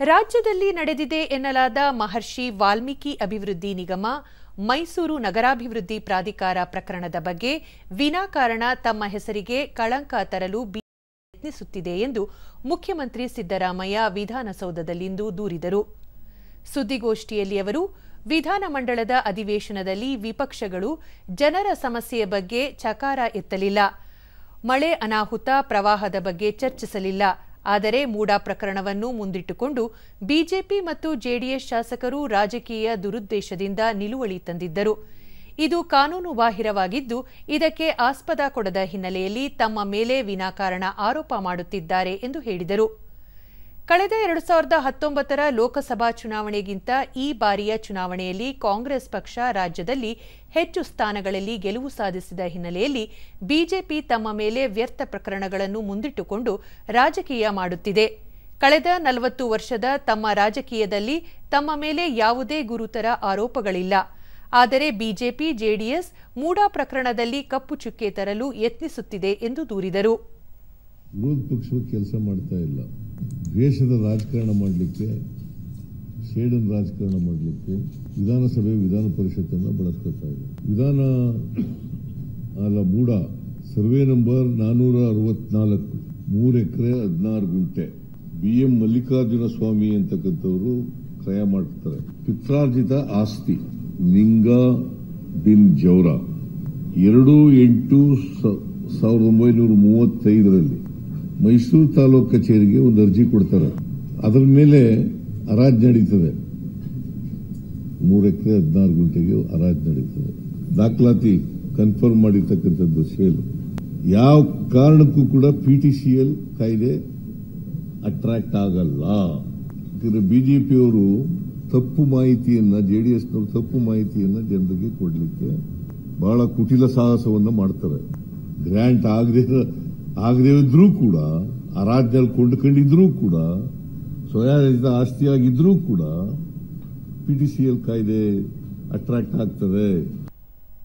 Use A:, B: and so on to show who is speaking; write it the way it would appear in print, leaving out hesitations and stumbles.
A: ರಾಜ್ಯದಲ್ಲಿ ನಡೆದಿದೆ ಎನ್ನಲಾದ ಮಹರ್ಷಿ ವಾಲ್ಮೀಕಿ ಅಭಿವೃದ್ಧಿ ನಿಗಮ, ಮೈಸೂರು ನಗರಾಭಿವೃದ್ಧಿ ಪ್ರಾಧಿಕಾರ ಪ್ರಕರಣದ ಬಗ್ಗೆ ವಿನಾಕಾರಣ ತಮ್ಮ ಹೆಸರಿಗೆ ಕಳಂಕ ತರಲು ಯತ್ನಿಸುತ್ತಿದೆ ಎಂದು ಮುಖ್ಯಮಂತ್ರಿ ಸಿದ್ದರಾಮಯ್ಯ ವಿಧಾನಸೌಧದಲ್ಲಿಂದು ದೂರಿದರು. ಸುದ್ದಿಗೋಷ್ಠಿಯಲ್ಲಿ ಅವರು, ವಿಧಾನಮಂಡಲದ ಅಧಿವೇಶನದಲ್ಲಿ ವಿಪಕ್ಷಗಳು ಜನರ ಸಮಸ್ಯೆಯ ಬಗ್ಗೆ ಚಕಾರ ಎತ್ತಲಿಲ್ಲ, ಮಳೆ ಅನಾಹುತ, ಪ್ರವಾಹದ ಬಗ್ಗೆ ಚರ್ಚಿಸಲಿಲ್ಲ. ಆದರೆ ಮೂಡಾ ಪ್ರಕರಣವನ್ನು ಮುಂದಿಟ್ಟುಕೊಂಡು ಬಿಜೆಪಿ ಮತ್ತು ಜೆಡಿಎಸ್ ಶಾಸಕರು ರಾಜಕೀಯ ದುರುದ್ದೇಶದಿಂದ ನಿಲುವಳಿ ತಂದಿದ್ದರು. ಇದು ಕಾನೂನು ಬಾಹಿರವಾಗಿದ್ದು, ಇದಕ್ಕೆ ಆಸ್ಪದ ಕೊಡದ ಹಿನ್ನೆಲೆಯಲ್ಲಿ ತಮ್ಮ ಮೇಲೆ ವಿನಾಕಾರಣ ಆರೋಪ ಮಾಡುತ್ತಿದ್ದಾರೆ ಎಂದು ಹೇಳಿದರು. ಕಳೆದ 2019ರ ಲೋಕಸಭಾ ಚುನಾವಣೆಗಿಂತ ಈ ಬಾರಿಯ ಚುನಾವಣೆಯಲ್ಲಿ ಕಾಂಗ್ರೆಸ್ ಪಕ್ಷ ರಾಜ್ಯದಲ್ಲಿ ಹೆಚ್ಚು ಸ್ಥಾನಗಳಲ್ಲಿ ಗೆಲುವು ಸಾಧಿಸಿದ ಹಿನ್ನೆಲೆಯಲ್ಲಿ ಬಿಜೆಪಿ ತಮ್ಮ ಮೇಲೆ ವ್ಯರ್ಥ ಪ್ರಕರಣಗಳನ್ನು ಮುಂದಿಟ್ಟುಕೊಂಡು ರಾಜಕೀಯ ಮಾಡುತ್ತಿದೆ. ಕಳೆದ 40 ವರ್ಷದ ತಮ್ಮ ರಾಜಕೀಯದಲ್ಲಿ ತಮ್ಮ ಮೇಲೆ ಯಾವುದೇ ಗುರುತರ ಆರೋಪಗಳಿಲ್ಲ. ಆದರೆ ಬಿಜೆಪಿ, ಜೆಡಿಎಸ್ ಮೂಡಾ ಪ್ರಕರಣದಲ್ಲಿ ಕಪ್ಪು ಚುಕ್ಕೆ ತರಲು ಯತ್ನಿಸುತ್ತಿದೆ ಎಂದು ದೂರಿದರು.
B: ವಿರೋಧ ಪಕ್ಷವು ಕೆಲಸ ಮಾಡ್ತಾ ಇಲ್ಲ. ದ್ವೇಷದ ರಾಜಕಾರಣ ಮಾಡಲಿಕ್ಕೆ, ಸೇಡನ್ ರಾಜಕಾರಣ ಮಾಡಲಿಕ್ಕೆ ವಿಧಾನಸಭೆ, ವಿಧಾನ ಪರಿಷತ್ತನ್ನು ಬಳಸ್ಕೊತಾ ಇದೆ. ಮೂಡಾ ಸರ್ವೆ ನಂಬರ್ 464, 3 ಎಕರೆ 16 ಗುಂಟೆ BM ಮಲ್ಲಿಕಾರ್ಜುನ ಸ್ವಾಮಿ ಅಂತಕ್ಕಂಥವರು ಕ್ರಯ ಮಾಡ್ತಾರೆ. ಪಿತ್ರಾರ್ಜಿತ ಆಸ್ತಿ ನಿಂಗಾ ಬಿನ್ ಜೌರಾ 2/8/1935ರಲ್ಲಿ ಮೈಸೂರು ತಾಲೂಕು ಕಚೇರಿಗೆ ಒಂದು ಅರ್ಜಿ ಕೊಡ್ತಾರೆ. ಅದರ ಮೇಲೆ ಹರಾಜು ನಡೀತದೆ. 3 ಎಕರೆ 16 ಗುಂಟೆಗೆ ಹರಾಜು ನಡೀತದೆ. ದಾಖಲಾತಿ ಕನ್ಫರ್ಮ್ ಮಾಡಿರ್ತಕ್ಕಂಥದ್ದು ಸೇಲು. ಯಾವ ಕಾರಣಕ್ಕೂ ಕೂಡ PTCL ಕಾಯ್ದೆ ಅಟ್ರಾಕ್ಟ್ ಆಗಲ್ಲ. ಬಿಜೆಪಿಯವರು ತಪ್ಪು ಮಾಹಿತಿಯನ್ನ, ಜೆಡಿಎಸ್ನವರು ತಪ್ಪು ಮಾಹಿತಿಯನ್ನ ಜನರಿಗೆ ಕೊಡಲಿಕ್ಕೆ ಬಹಳ ಕುಟಿಲ ಸಾಹಸವನ್ನ ಮಾಡ್ತಾರೆ. ಗ್ರಾಂಟ್ ಆಗದೇ ಇದ್ರೂ ಕೂಡ, ಹರಾಜ್ನಲ್ಲಿ ಕೊಂಡುಕೊಂಡಿದ್ರೂ ಕೂಡ, ಸ್ವಯಾಜಿತ ಆಸ್ತಿಯಾಗಿದ್ರೂ ಕೂಡ PTCL ಕಾಯ್ದೆ ಅಟ್ರಾಕ್ಟ್ ಆಗ್ತದೆ.